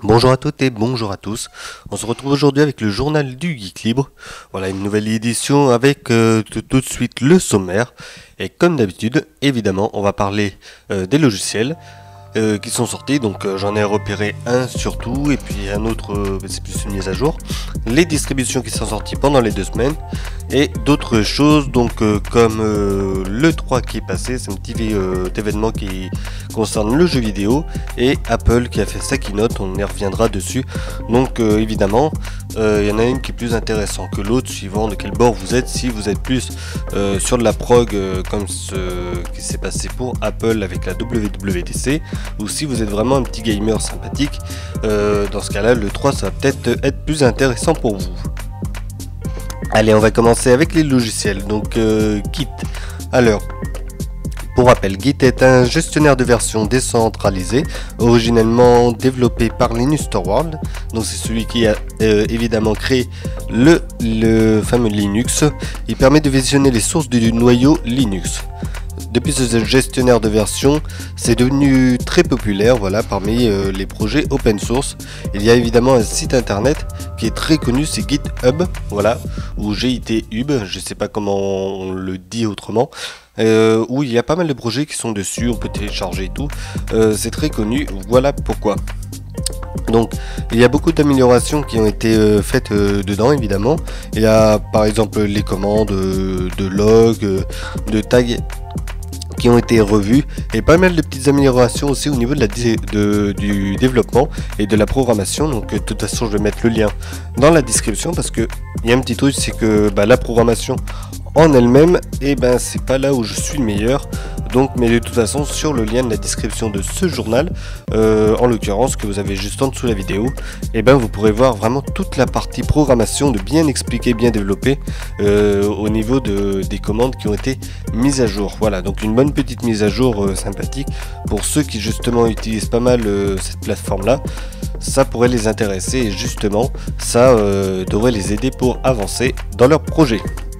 Bonjour à toutes et bonjour à tous. On se retrouve aujourd'hui avec le journal du Geek Libre. Voilà une nouvelle édition avec tout de suite le sommaire. Et comme d'habitude, évidemment, on va parler des logiciels qui sont sortis. Donc j'en ai repéré un surtout et puis un autre, c'est plus une mise à jour. Les distributions qui sont sorties pendant les 2 semaines et d'autres choses. Donc comme le 3 qui est passé, c'est un petit événement qui concerne le jeu vidéo, et Apple qui a fait sa keynote, on y reviendra dessus. Donc évidemment il y en a une qui est plus intéressante que l'autre suivant de quel bord vous êtes. Si vous êtes plus sur de la prog comme ce qui s'est passé pour Apple avec la WWDC, ou si vous êtes vraiment un petit gamer sympathique, dans ce cas là le 3 ça va peut-être être plus intéressant pour vous. Allez, on va commencer avec les logiciels. Donc Git. Alors pour rappel, Git est un gestionnaire de version décentralisé, originellement développé par Linus Torvalds. Donc c'est celui qui a évidemment créé le fameux Linux. Il permet de visionner les sources du noyau Linux. Depuis ce gestionnaire de version, c'est devenu très populaire, voilà, parmi les projets open source. Il y a évidemment un site internet qui est très connu, c'est GitHub, voilà, ou GitHub, je sais pas comment on le dit autrement. Où il y a pas mal de projets qui sont dessus, on peut télécharger et tout, c'est très connu, voilà pourquoi. Donc il y a beaucoup d'améliorations qui ont été faites dedans évidemment. Il y a par exemple les commandes de log, de tag qui ont été revues, et pas mal de petites améliorations aussi au niveau de du développement et de la programmation. Donc de toute façon je vais mettre le lien dans la description, parce que il y a un petit truc, c'est que la programmation en elle-même, et c'est pas là où je suis le meilleur. Donc mais de toute façon sur le lien de la description de ce journal, en l'occurrence que vous avez juste en dessous de la vidéo, vous pourrez voir vraiment toute la partie programmation de bien expliquer, bien développé au niveau des commandes qui ont été mises à jour. Voilà, donc une bonne petite mise à jour sympathique pour ceux qui justement utilisent pas mal cette plateforme là. Ça pourrait les intéresser, et justement ça devrait les aider pour avancer dans leur projet.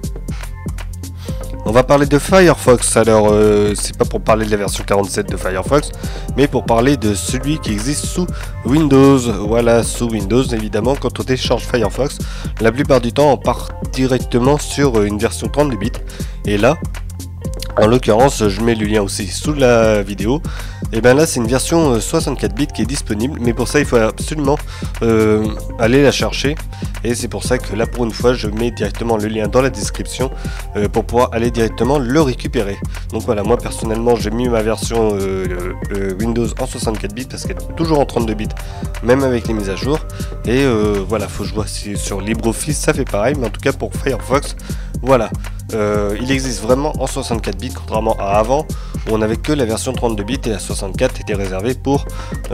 On va parler de Firefox. Alors c'est pas pour parler de la version 47 de Firefox, mais pour parler de celui qui existe sous Windows. Voilà, sous Windows évidemment, quand on télécharge Firefox, la plupart du temps on part directement sur une version 32 bits, et là en l'occurrence je mets le lien aussi sous la vidéo. Et là c'est une version 64 bits qui est disponible, mais pour ça il faut absolument aller la chercher, et c'est pour ça que là pour une fois je mets directement le lien dans la description pour pouvoir aller directement le récupérer. Donc voilà, moi personnellement j'ai mis ma version Windows en 64 bits parce qu'elle est toujours en 32 bits même avec les mises à jour, et voilà, faut que je vois si sur LibreOffice ça fait pareil, mais en tout cas pour Firefox voilà. Il existe vraiment en 64 bits, contrairement à avant où on n'avait que la version 32 bits, et la 64 était réservée pour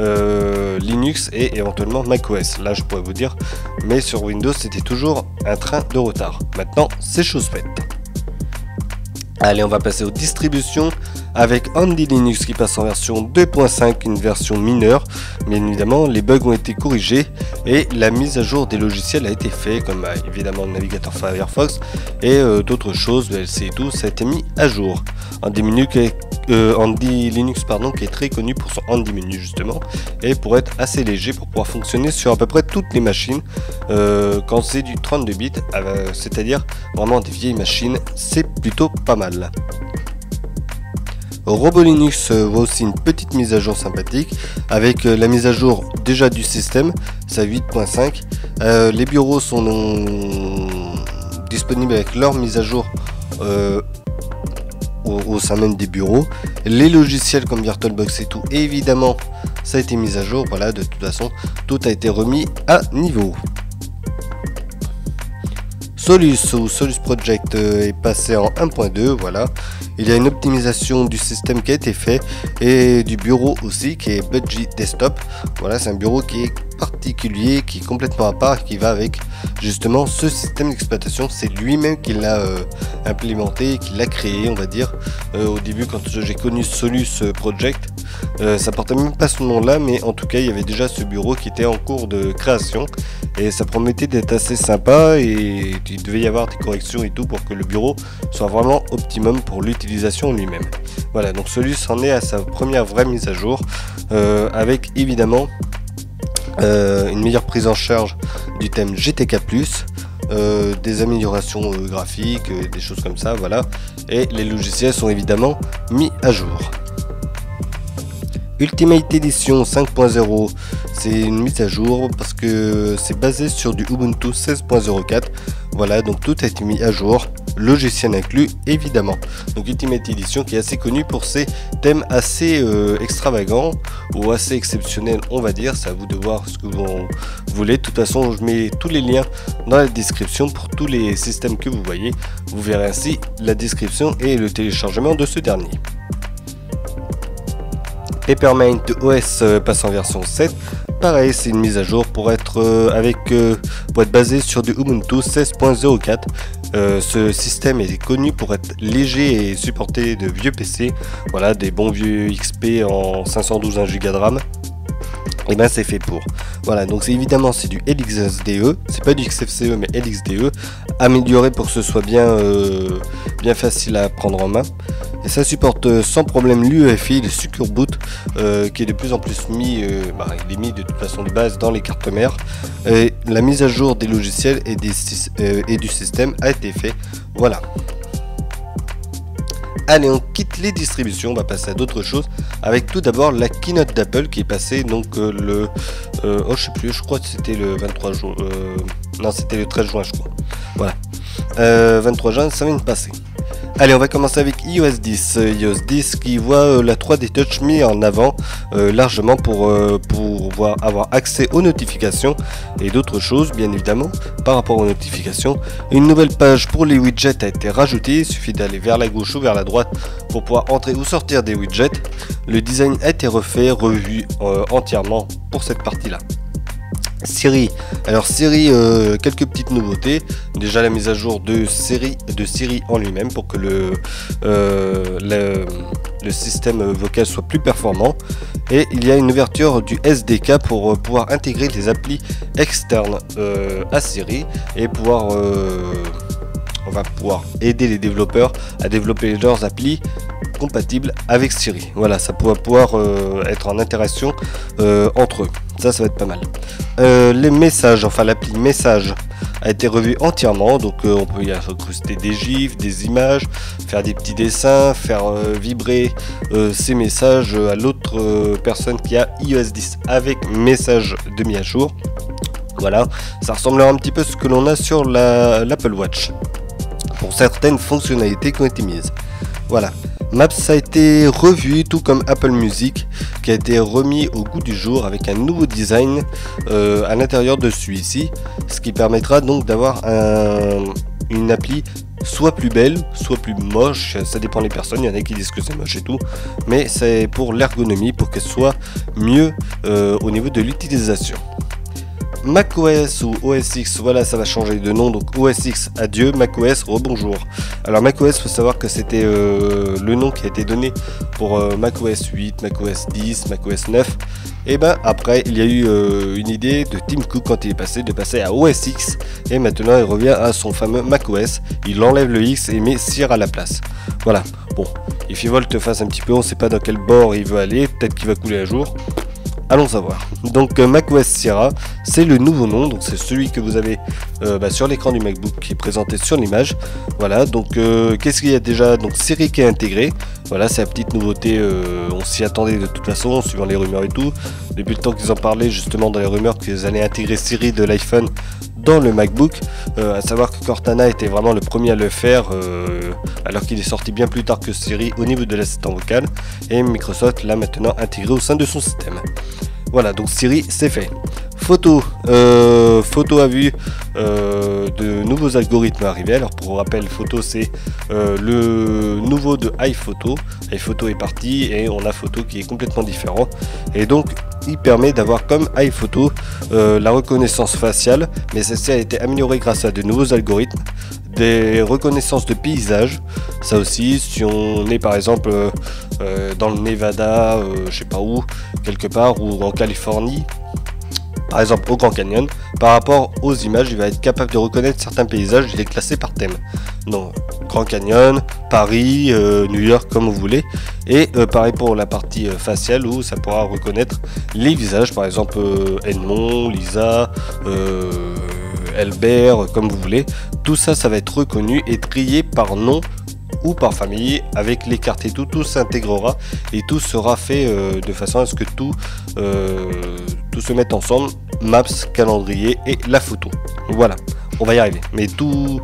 Linux et éventuellement macOS. Là je pourrais vous dire, mais sur Windows c'était toujours un train de retard. Maintenant c'est chose faite. Allez, on va passer aux distributions avec Andy Linux qui passe en version 2.5, une version mineure. Bien évidemment, les bugs ont été corrigés et la mise à jour des logiciels a été faite, comme évidemment le navigateur Firefox et d'autres choses, VLC et tout, ça a été mis à jour. Andy Linux qui est très connu pour son Andy Menu justement, et pour être assez léger pour pouvoir fonctionner sur à peu près toutes les machines quand c'est du 32 bits, c'est-à-dire vraiment des vieilles machines, c'est plutôt pas mal. RoboLinux voit aussi une petite mise à jour sympathique avec la mise à jour déjà du système, c'est à 8.5. Les bureaux sont disponibles avec leur mise à jour au sein même des bureaux. Les logiciels comme VirtualBox et tout, évidemment ça a été mis à jour. Voilà, de toute façon tout a été remis à niveau. Solus ou Solus Project est passé en 1.2, voilà. Il y a une optimisation du système qui a été fait, et du bureau aussi qui est Budgie Desktop. Voilà, c'est un bureau qui est particulier, qui est complètement à part, qui va avec justement ce système d'exploitation. C'est lui-même qui l'a implémenté, qui l'a créé, on va dire. Au début, quand j'ai connu Solus Project, ça portait même pas ce nom là, mais en tout cas il y avait déjà ce bureau qui était en cours de création, et ça promettait d'être assez sympa, et il devait y avoir des corrections et tout pour que le bureau soit vraiment optimum pour l'utilisation lui-même. Voilà, donc Solus en est à sa première vraie mise à jour, avec évidemment une meilleure prise en charge du thème GTK+, des améliorations graphiques, des choses comme ça, voilà. Et les logiciels sont évidemment mis à jour. Ultimate Edition 5.0, c'est une mise à jour parce que c'est basé sur du Ubuntu 16.04. Voilà, donc tout a été mis à jour, logiciel inclus évidemment. Donc Ultimate Edition qui est assez connu pour ses thèmes assez extravagants ou assez exceptionnels, on va dire. C'est à vous de voir ce que vous voulez. De toute façon, je mets tous les liens dans la description pour tous les systèmes que vous voyez. Vous verrez ainsi la description et le téléchargement de ce dernier. Peppermint OS passe en version 7. Pareil, c'est une mise à jour pour être basé sur du Ubuntu 16.04. Ce système est connu pour être léger et supporter de vieux PC. Voilà, des bons vieux XP en 512 1 Go de RAM. Et ben c'est fait pour. Voilà, donc évidemment c'est du LXDE, c'est pas du XFCE mais LXDE, amélioré pour que ce soit bien facile à prendre en main. Et ça supporte sans problème l'UEFI, le Secure Boot, qui est de plus en plus mis, il est mis de toute façon de base dans les cartes mères. Et la mise à jour des logiciels et du système a été fait. Voilà. Allez, on quitte les distributions, on va passer à d'autres choses, avec tout d'abord la keynote d'Apple qui est passée donc je sais plus, je crois que c'était le 23 juin, non c'était le 13 juin je crois, voilà, 23 juin ça vient de passer. Allez, on va commencer avec iOS 10. iOS 10 qui voit la 3D Touch mis en avant largement pour pouvoir avoir accès aux notifications et d'autres choses, bien évidemment, par rapport aux notifications. Une nouvelle page pour les widgets a été rajoutée. Il suffit d'aller vers la gauche ou vers la droite pour pouvoir entrer ou sortir des widgets. Le design a été refait, revu entièrement pour cette partie-là. Siri, alors Siri, quelques petites nouveautés. Déjà la mise à jour de Siri en lui-même pour que le système vocal soit plus performant. Et il y a une ouverture du SDK pour pouvoir intégrer des applis externes à Siri et on va pouvoir aider les développeurs à développer leurs applis compatibles avec Siri. Voilà, ça pourra pouvoir être en interaction entre eux. Ça va être pas mal. Les messages, enfin l'appli message a été revu entièrement, donc on peut y incruster des gifs, des images, faire des petits dessins, faire vibrer ces messages à l'autre personne qui a iOS 10 avec message de mise à jour. Voilà, ça ressemblera un petit peu à ce que l'on a sur l'Apple Watch pour certaines fonctionnalités qui ont été mises. Voilà. Maps a été revu, tout comme Apple Music, qui a été remis au goût du jour avec un nouveau design à l'intérieur de celui-ci, ce qui permettra donc d'avoir une appli soit plus belle, soit plus moche, ça dépend des personnes, il y en a qui disent que c'est moche et tout, mais c'est pour l'ergonomie, pour qu'elle soit mieux au niveau de l'utilisation. macOS ou OS X, voilà, ça va changer de nom, donc OS X adieu, macOS rebonjour. Alors macOS, faut savoir que c'était le nom qui a été donné pour macOS 8, macOS 10, macOS 9. Et ben après il y a eu une idée de Tim Cook quand il est passé de passer à OS X, et maintenant il revient à son fameux macOS, il enlève le X et met Sierra à la place. Voilà, bon, il fait volte-face un petit peu, on sait pas dans quel bord il veut aller, peut-être qu'il va couler un jour. Allons savoir. Donc macOS Sierra, c'est le nouveau nom, donc c'est celui que vous avez sur l'écran du MacBook qui est présenté sur l'image. Voilà, donc qu'est-ce qu'il y a déjà? Donc Siri qui est intégré. Voilà, c'est la petite nouveauté, on s'y attendait de toute façon, suivant les rumeurs et tout. Depuis le temps qu'ils en parlaient justement dans les rumeurs qu'ils allaient intégrer Siri de l'iPhone dans le MacBook, à savoir que Cortana était vraiment le premier à le faire, alors qu'il est sorti bien plus tard que Siri au niveau de l'assistant vocal, et Microsoft l'a maintenant intégré au sein de son système. Voilà, donc Siri c'est fait. Photo, Photo a vu de nouveaux algorithmes arriver. Alors pour rappel, Photo c'est le nouveau de iPhoto. iPhoto est parti et on a Photo qui est complètement différent. Et donc il permet d'avoir comme iPhoto la reconnaissance faciale, mais celle-ci a été améliorée grâce à de nouveaux algorithmes, des reconnaissances de paysages. Ça aussi, si on est par exemple dans le Nevada, je sais pas où, quelque part, ou en Californie, par exemple au Grand Canyon, par rapport aux images, il va être capable de reconnaître certains paysages, il est classé par thème. Donc Grand Canyon, Paris, New York, comme vous voulez. Et pareil pour la partie faciale où ça pourra reconnaître les visages, par exemple Edmond, Lisa, Albert, comme vous voulez. Tout ça, ça va être reconnu et trié par nom ou par famille avec les cartes et tout s'intégrera et tout sera fait de façon à ce que tout se mette ensemble, Maps, calendrier et la photo. Voilà, on va y arriver. Mais tous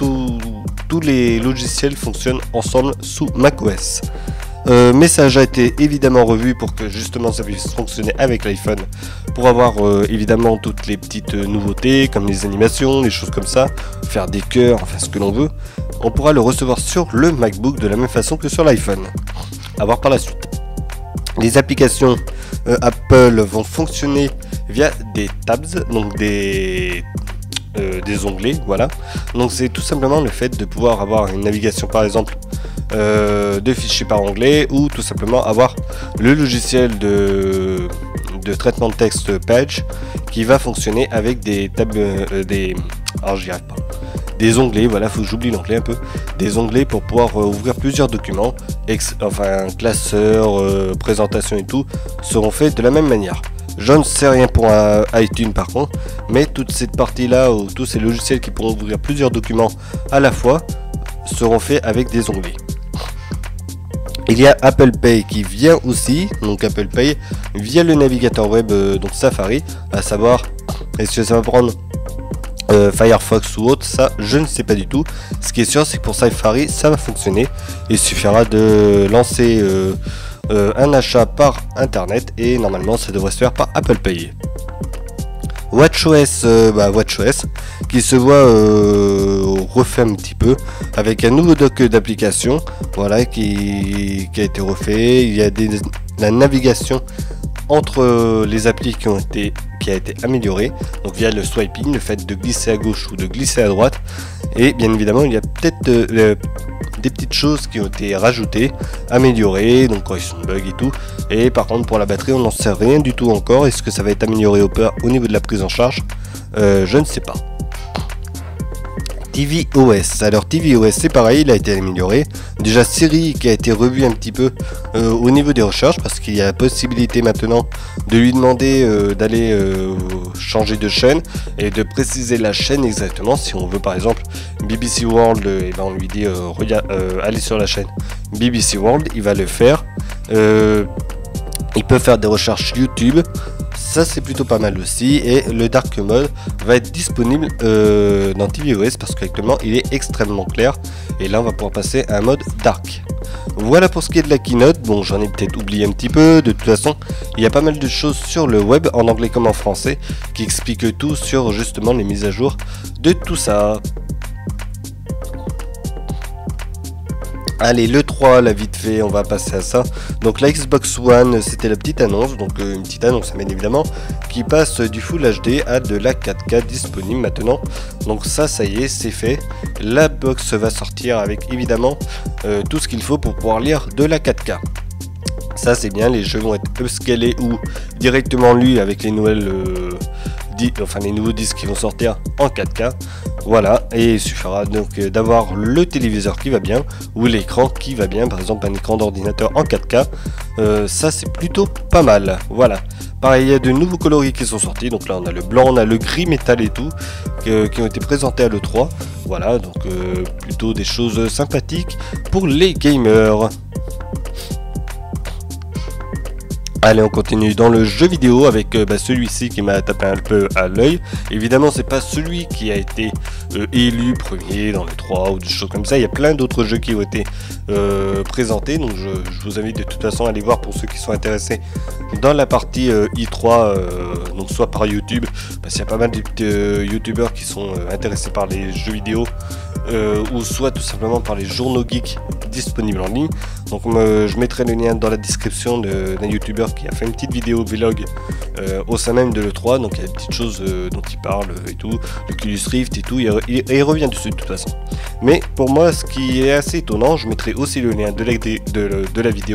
les logiciels fonctionnent ensemble sous macOS. Message a été évidemment revu pour que justement ça puisse fonctionner avec l'iPhone, pour avoir évidemment toutes les petites nouveautés comme les animations, les choses comme ça, faire des cœurs, enfin ce que l'on veut. On pourra le recevoir sur le MacBook de la même façon que sur l'iPhone. À voir par la suite. Les applications Apple vont fonctionner via des tabs, donc des onglets, voilà. Donc c'est tout simplement le fait de pouvoir avoir une navigation par exemple de fichiers par onglet, ou tout simplement avoir le logiciel de traitement de texte Page qui va fonctionner avec des tabs, alors j'y arrive pas, des onglets, voilà, faut que j'oublie l'onglet un peu, des onglets pour pouvoir ouvrir plusieurs documents, enfin classeur, présentation et tout seront faits de la même manière. Je ne sais rien pour iTunes par contre, mais toute cette partie là, ou tous ces logiciels qui pourront ouvrir plusieurs documents à la fois, seront faits avec des onglets. Il y a Apple Pay qui vient aussi, donc Apple Pay via le navigateur web, donc Safari, à savoir, est-ce que ça va prendre Firefox ou autre, ça je ne sais pas du tout. Ce qui est sûr, c'est que pour Safari ça va fonctionner. Il suffira de lancer un achat par internet et normalement ça devrait se faire par Apple Pay. WatchOS, WatchOS qui se voit refait un petit peu avec un nouveau dock d'application, voilà, qui a été refait. Il y a la navigation entre les applis qui a été améliorée, donc via le swiping, le fait de glisser à gauche ou de glisser à droite, et bien évidemment il y a peut-être des petites choses qui ont été rajoutées, améliorées, donc correction de bugs et tout. Et par contre pour la batterie on n'en sait rien du tout encore. Est-ce que ça va être amélioré au niveau de la prise en charge? Je ne sais pas. tvOS, alors tvOS c'est pareil, il a été amélioré. Déjà Siri qui a été revu un petit peu au niveau des recherches, parce qu'il y a la possibilité maintenant de lui demander d'aller changer de chaîne et de préciser la chaîne exactement. Si on veut par exemple BBC World, et ben on lui dit allez sur la chaîne BBC World, il va le faire. Il peut faire des recherches YouTube, ça c'est plutôt pas mal aussi. Et le Dark Mode va être disponible dans tvOS parce qu'actuellement il est extrêmement clair, et là on va pouvoir passer à un mode Dark. Voilà pour ce qui est de la keynote. Bon, j'en ai peut-être oublié un petit peu, de toute façon il y a pas mal de choses sur le web en anglais comme en français qui expliquent tout sur justement les mises à jour de tout ça. Allez, le 3, là vite fait, on va passer à ça. Donc la Xbox One, c'était la petite annonce, donc une petite annonce bien évidemment, qui passe du Full HD à de la 4K disponible maintenant. Donc ça y est, c'est fait. La box va sortir avec évidemment tout ce qu'il faut pour pouvoir lire de la 4K. Ça c'est bien, les jeux vont être upscalés ou directement lus avec les nouvelles les nouveaux disques qui vont sortir en 4K. Voilà, et il suffira donc d'avoir le téléviseur qui va bien ou l'écran qui va bien, par exemple un écran d'ordinateur en 4K. Ça c'est plutôt pas mal. Voilà, pareil, il y a de nouveaux coloris qui sont sortis. Donc là on a le blanc, on a le gris métal et tout qui ont été présentés à l'E3. Voilà, donc plutôt des choses sympathiques pour les gamers. Allez, on continue dans le jeu vidéo avec celui-ci qui m'a tapé un peu à l'œil. Évidemment, c'est pas celui qui a été élu premier dans le 3 ou des choses comme ça. Il y a plein d'autres jeux qui ont été présentés. Donc je vous invite de toute façon à aller voir pour ceux qui sont intéressés dans la partie i3, donc soit par YouTube, parce qu'il y a pas mal de youtubeurs qui sont intéressés par les jeux vidéo, ou soit tout simplement par les journaux geeks disponibles en ligne. Donc je mettrai le lien dans la description d'un youtubeur qui a fait une petite vidéo vlog au sein même de l'E3. Donc il y a des petites choses dont il parle et tout, l'Oculus Rift et tout, et il revient dessus de toute façon. Mais pour moi, ce qui est assez étonnant, je mettrai aussi le lien de la vidéo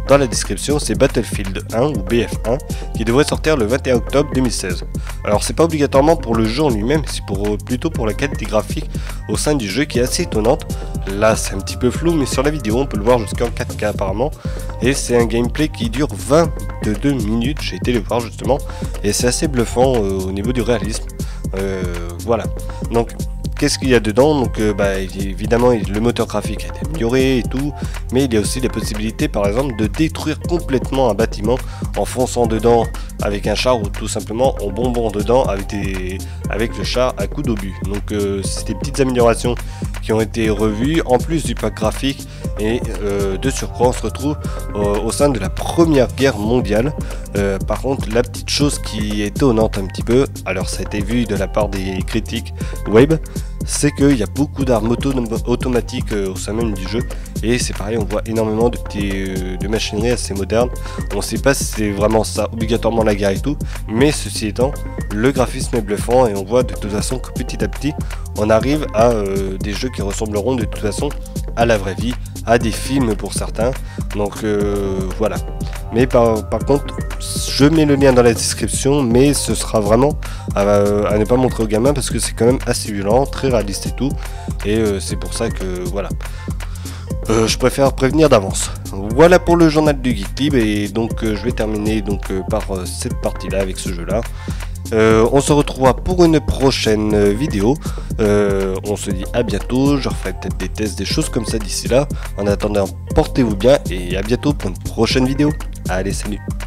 dans la description, c'est Battlefield 1 ou BF1 qui devrait sortir le 21 octobre 2016. Alors c'est pas obligatoirement pour le jeu en lui-même, c'est plutôt pour la qualité graphique au sein du jeu qui est assez étonnante. Là c'est un petit peu flou, mais sur la vidéo on peut le voir jusqu'en 4K apparemment, et c'est un gameplay qui dure 22 minutes, j'ai été le voir justement, et c'est assez bluffant au niveau du réalisme. Voilà, donc qu'est-ce qu'il y a dedans? Donc évidemment le moteur graphique a été amélioré et tout, mais il y a aussi la possibilité par exemple de détruire complètement un bâtiment en fonçant dedans avec un char, ou tout simplement en bombant dedans avec le char à coups d'obus. Donc c'est des petites améliorations qui ont été revues en plus du pack graphique, et de surcroît on se retrouve au sein de la Première Guerre mondiale. Par contre la petite chose qui est étonnante un petit peu, alors ça a été vu de la part des critiques web, c'est qu'il y a beaucoup d'armes automatiques au sein même du jeu, et c'est pareil, on voit énormément de machinerie assez moderne. On ne sait pas si c'est vraiment ça obligatoirement la guerre et tout, mais ceci étant, le graphisme est bluffant, et on voit de toute façon que petit à petit on arrive à des jeux qui ressembleront de toute façon à la vraie vie, à des films pour certains. Donc voilà, mais par contre je mets le lien dans la description, mais ce sera vraiment à ne pas montrer aux gamins parce que c'est quand même assez violent, très réaliste et tout, et c'est pour ça que voilà, je préfère prévenir d'avance. Voilà pour le journal du Geek Libre, et donc je vais terminer par cette partie là avec ce jeu là. On se retrouvera pour une prochaine vidéo. On se dit à bientôt. Je referai peut-être des tests, des choses comme ça d'ici là. En attendant, portez-vous bien et à bientôt pour une prochaine vidéo. Allez, salut!